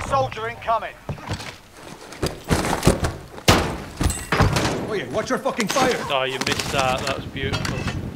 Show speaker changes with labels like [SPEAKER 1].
[SPEAKER 1] soldier incoming.
[SPEAKER 2] Oh yeah, watch your fucking fire!
[SPEAKER 3] Oh, you missed that. That was beautiful.